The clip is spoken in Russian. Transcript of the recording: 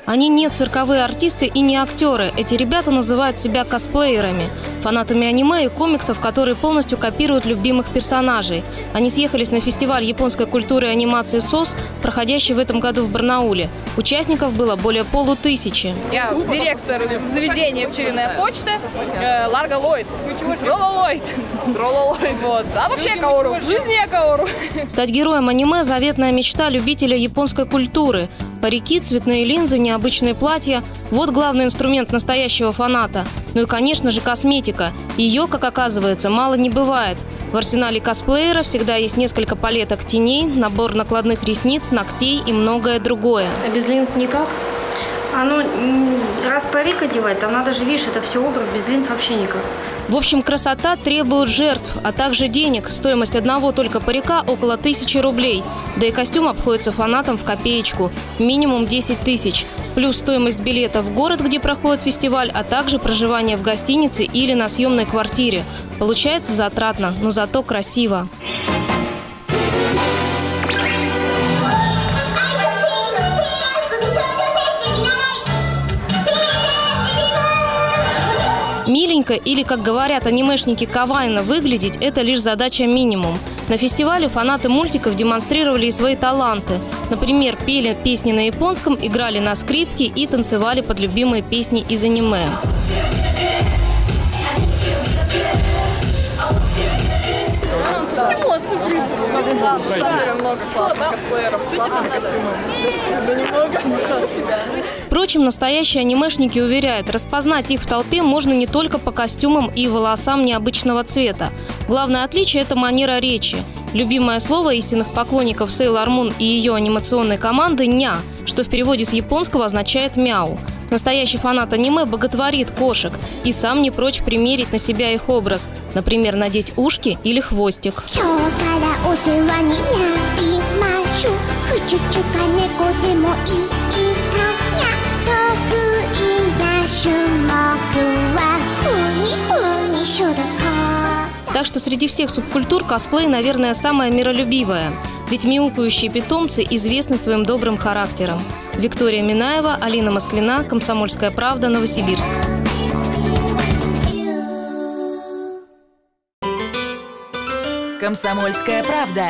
Они не цирковые артисты и не актеры. Эти ребята называют себя косплеерами, фанатами аниме и комиксов, которые полностью копируют любимых персонажей. Они съехались на фестиваль японской культуры и анимации СОС, проходящий в этом году в Барнауле. Участников было более 500. Я директор заведения «Пчелиная почта» Ларго Ллойд. Тролло Ллойд. Вот. А вообще я Каору. В жизни я Каору. Стать героем аниме – заветная мечта любителя японской культуры. Парики, цветные линзы, необычные платья – вот главный инструмент настоящего фаната. Ну и, конечно же, косметика. Ее, как оказывается, мало не бывает. В арсенале косплеера всегда есть несколько палеток теней, набор накладных ресниц, ногтей и многое другое. А без линз никак? Раз парик одевать, там надо же, видишь, это все образ, без линз вообще никак. В общем, красота требует жертв, а также денег. Стоимость одного только парика около 1000 рублей. Да и костюм обходится фанатам в копеечку. Минимум 10 тысяч. Плюс стоимость билета в город, где проходит фестиваль, а также проживание в гостинице или на съемной квартире. Получается затратно, но зато красиво. Миленько или, как говорят анимешники, кавайно выглядеть – это лишь задача минимум. На фестивале фанаты мультиков демонстрировали и свои таланты. Например, пели песни на японском, играли на скрипке и танцевали под любимые песни из аниме. Все молодцы, много классных косплееров с классными костюмами. Впрочем, настоящие анимешники уверяют, распознать их в толпе можно не только по костюмам и волосам необычного цвета. Главное отличие – это манера речи. Любимое слово истинных поклонников Сейлор Мун и ее анимационной команды – «ня», что в переводе с японского означает «мяу». Настоящий фанат аниме боготворит кошек и сам не прочь примерить на себя их образ. Например, надеть ушки или хвостик. Так что среди всех субкультур косплей, наверное, самая миролюбивая. Ведь мяукающие питомцы известны своим добрым характером. Виктория Минаева, Алина Москвина, «Комсомольская правда», Новосибирск. «Комсомольская правда».